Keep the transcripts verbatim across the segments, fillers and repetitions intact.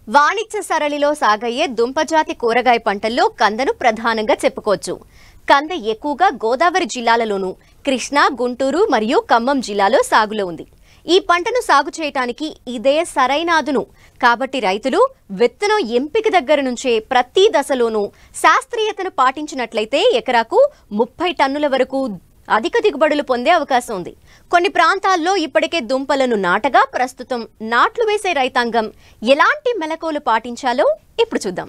వాణిజ్య సరళిలో సాగయ్యే దుంపజాతి కూరగాయ పంటల్లో కందను ప్రధానంగా చెప్పుకోవచ్చు. కంద ఎక్కువగా గోదావరి జిల్లాలలోనూ, కృష్ణా, గుంటూరు మరియు ఖమ్మం జిల్లాలో సాగులో ఉంది. ఈ పంటను సాగు చేయడానికి ఇదే సరైన అదును. కాబట్టి రైతులు విత్తనం ఎంపిక దగ్గర నుంచే ప్రతి దశలోనూ శాస్త్రీయతను పాటించినట్లయితే ఎకరాకు ముప్పై టన్నుల వరకు అధిక దిగుబడులు పొందే అవకాశం ఉంది. కొన్ని ప్రాంతాల్లో ఇప్పటికే దుంపలను నాటగా ప్రస్తుతం నాట్లు వేసే రైతాంగం ఎలాంటి మెలకువలు పాటించాలో ఇప్పుడు చూద్దాం.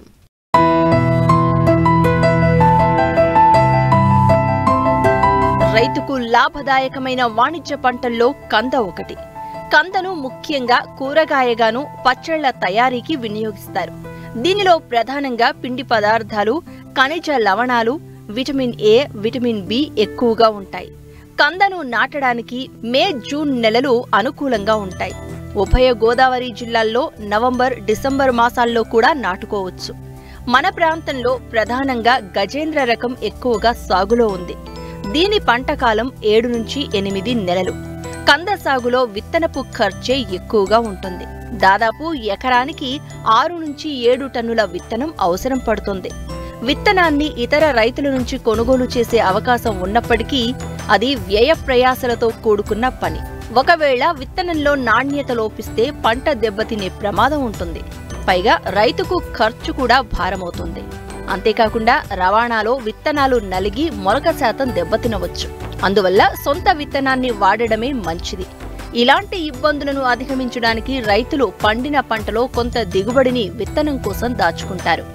రైతుకు లాభదాయకమైన వాణిజ్య పంటల్లో కంద ఒకటి. కందను ముఖ్యంగా కూరగాయగాను పచ్చళ్ల తయారీకి వినియోగిస్తారు. దీనిలో ప్రధానంగా పిండి పదార్థాలు, ఖనిజ లవణాలు, విటమిన్ ఏ, విటమిన్ బి ఎక్కువగా ఉంటాయి. కందను నాటడానికి మే, జూన్ నెలలు అనుకూలంగా ఉంటాయి. ఉభయ గోదావరి జిల్లాల్లో నవంబర్, డిసెంబర్ మాసాల్లో కూడా నాటుకోవచ్చు. మన ప్రాంతంలో ప్రధానంగా గజేంద్ర రకం ఎక్కువగా సాగులో ఉంది. దీని పంటకాలం ఏడు నుంచి ఎనిమిది నెలలు. కంద సాగులో విత్తనపు ఖర్చే ఎక్కువగా ఉంటుంది. దాదాపు ఎకరానికి ఆరు నుంచి ఏడు టన్నుల విత్తనం అవసరం పడుతుంది. విత్తనాన్ని ఇతర రైతుల నుంచి కొనుగోలు చేసే అవకాశం ఉన్నప్పటికీ అది వ్యయ ప్రయాసలతో కూడుకున్న పని. ఒకవేళ విత్తనంలో నాణ్యత లోపిస్తే పంట దెబ్బతినే ప్రమాదం ఉంటుంది. పైగా రైతుకు ఖర్చు కూడా భారమవుతుంది. అంతేకాకుండా రవాణాలో విత్తనాలు నలిగి మొలక శాతం దెబ్బతినవచ్చు. అందువల్ల సొంత విత్తనాన్ని వాడడమే మంచిది. ఇలాంటి ఇబ్బందులను అధిగమించడానికి రైతులు పండిన పంటలో కొంత దిగుబడిని విత్తనం కోసం దాచుకుంటారు.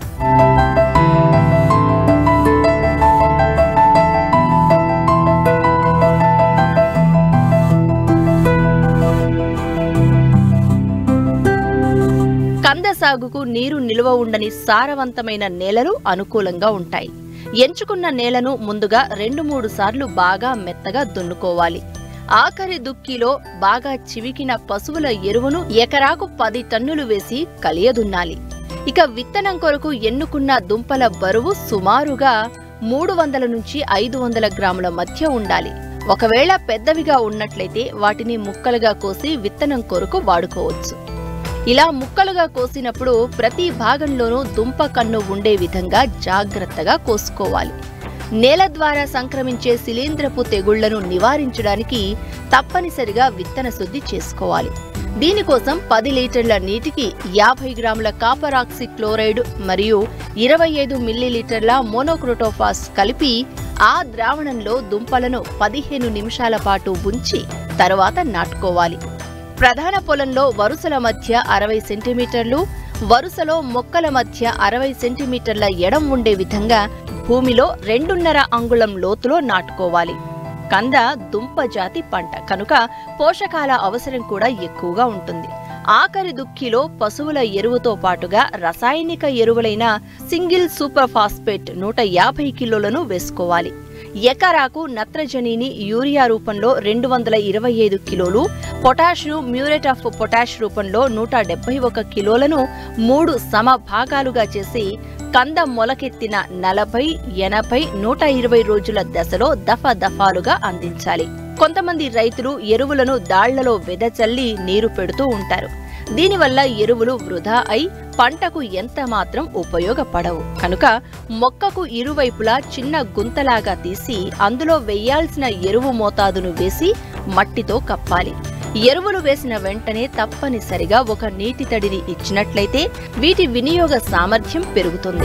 కంద సాగుకు నీరు నిల్వ ఉండని సారవంతమైన నేలలు అనుకూలంగా ఉంటాయి. ఎంచుకున్న నేలను ముందుగా రెండు మూడు సార్లు బాగా మెత్తగా దున్నుకోవాలి. ఆఖరి దుక్కిలో బాగా చివికిన పశువుల ఎరువును ఎకరాకు పది టన్నులు వేసి కలియదున్నాలి. ఇక విత్తనం కొరకు ఎన్నుకున్న దుంపల బరువు సుమారుగా మూడు వందల నుంచి ఐదు వందల గ్రాముల మధ్య ఉండాలి. ఒకవేళ పెద్దవిగా ఉన్నట్లయితే వాటిని ముక్కలుగా కోసి విత్తనం కొరకు వాడుకోవచ్చు. ఇలా ముక్కలుగా కోసినప్పుడు ప్రతి భాగంలోనూ దుంప కన్ను ఉండే విధంగా జాగ్రత్తగా కోసుకోవాలి. నేల ద్వారా సంక్రమించే శిలీంధ్రపు తెగుళ్లను నివారించడానికి తప్పనిసరిగా విత్తన శుద్ధి చేసుకోవాలి. దీనికోసం పది లీటర్ల నీటికి యాభై గ్రాముల కాపర్ ఆక్సీ క్లోరైడ్ మరియు ఇరవై ఐదు మిల్లీలీటర్ల మోనోక్రోటోఫాస్ కలిపి ఆ ద్రావణంలో దుంపలను పదిహేను నిమిషాల పాటు ఉంచి తర్వాత నాటుకోవాలి. ప్రధాన పొలంలో వరుసల మధ్య అరవై సెంటీమీటర్లు, వరుసలో మొక్కల మధ్య అరవై సెంటీమీటర్ల ఎడం ఉండే విధంగా భూమిలో రెండున్నర అంగుళం లోతులో నాటుకోవాలి. కంద దుంప జాతి పంట కనుక పోషకాల అవసరం కూడా ఎక్కువగా ఉంటుంది. ఆఖరి దుక్కిలో పశువుల ఎరువుతో పాటుగా రసాయనిక ఎరువులైన సింగిల్ సూపర్ ఫాస్ఫేట్ నూట యాభై కిలోలను వేసుకోవాలి. ఎకరాకు నత్రజనిని యూరియా రూపంలో రెండు వందల ఇరవై ఐదు కిలోలు, పొటాషు మ్యూరేట్ ఆఫ్ పొటాష్ రూపంలో నూట డెబ్బై ఒక కిలోలను మూడు సమ భాగాలుగా చేసి కంద మొలకెత్తిన నలభై, ఎనభై, నూట ఇరవై రోజుల దశలో దఫ దఫాలుగా అందించాలి. కొంతమంది రైతులు ఎరువులను దాళ్లలో వెదచల్లి నీరు పెడుతూ ఉంటారు. దీనివల్ల ఎరువులు వృధా అయి పంటకు ఎంత మాత్రం ఉపయోగపడవు. కనుక మొక్కకు ఇరువైపులా చిన్న గుంతలాగా తీసి అందులో వెయ్యాల్సిన ఎరువు మోతాదును వేసి మట్టితో కప్పాలి. ఎరువులు వేసిన వెంటనే తప్పనిసరిగా ఒక నీటి తడిని ఇచ్చినట్లయితే వీటి వినియోగ సామర్థ్యం పెరుగుతుంది.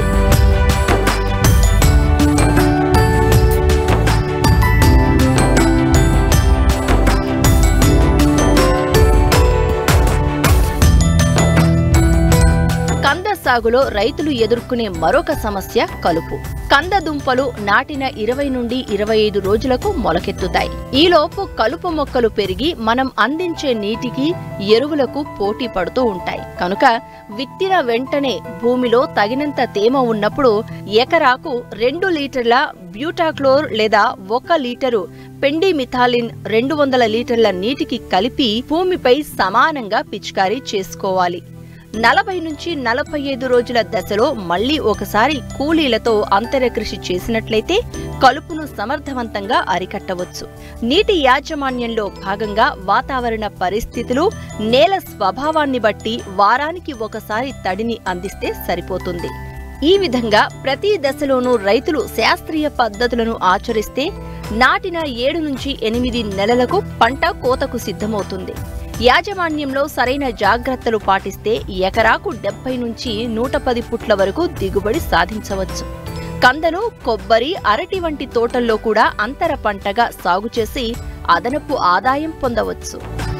కంద సాగులో రైతులు ఎదుర్కొనే మరొక సమస్య కలుపు. కంద దుంపలు నాటిన ఇరవై నుండి ఇరవై ఐదు రోజులకు మొలకెత్తుతాయి. ఈలోపు కలుపు మొక్కలు పెరిగి మనం అందించే నీటికి, ఎరువులకు పోటీ పడుతూ ఉంటాయి. కనుక విత్తిన వెంటనే భూమిలో తగినంత తేమ ఉన్నప్పుడు ఎకరాకు రెండు లీటర్ల బ్యూటాక్లోర్ లేదా ఒక లీటరు పెండిమిథాలిన్ రెండు వందల లీటర్ల నీటికి కలిపి భూమిపై సమానంగా పిచికారీ చేసుకోవాలి. నలభై నుంచి నలభై ఐదు రోజుల దశలో మళ్లీ ఒకసారి కూలీలతో అంతర కృషి చేసినట్లయితే కలుపును సమర్థవంతంగా అరికట్టవచ్చు. నీటి యాజమాన్యంలో భాగంగా వాతావరణ పరిస్థితులు, నేల స్వభావాన్ని బట్టి వారానికి ఒకసారి తడిని అందిస్తే సరిపోతుంది. ఈ విధంగా ప్రతి దశలోనూ రైతులు శాస్త్రీయ పద్ధతులను ఆచరిస్తే నాటిన ఏడు నుంచి ఎనిమిది నెలలకు పంట కోతకు సిద్ధమవుతుంది. యాజమాన్యంలో సరైన జాగ్రత్తలు పాటిస్తే ఎకరాకు డెబ్బై నుంచి నూట పది పుట్ల వరకు దిగుబడి సాధించవచ్చు. కందను, కొబ్బరి, అరటి వంటి తోటల్లో కూడా అంతర పంటగా సాగు చేసి అదనపు ఆదాయం పొందవచ్చు.